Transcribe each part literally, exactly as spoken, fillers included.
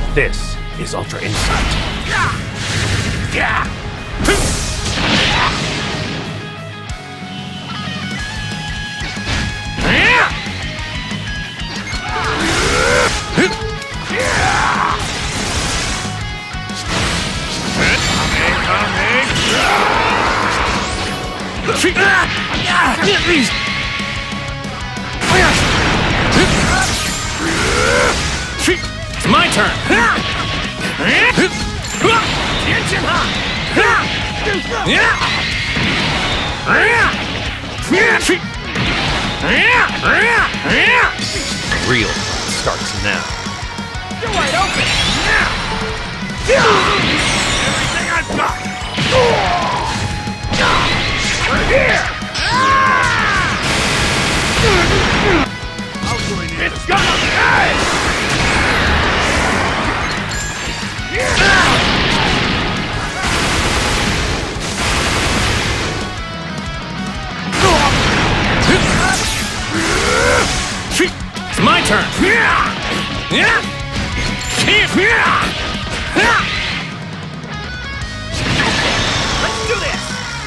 This is Ultra Insight. It's my turn. Real starts now. You're wide open. Everything I've got. We're here. It's gonna die. It's my turn. Let's do this.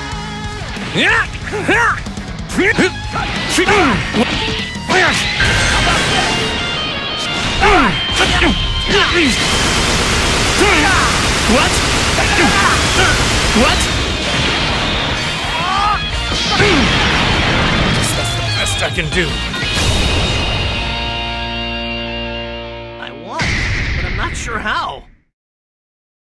What? What? That's the best I can do. I won, but I'm not sure how.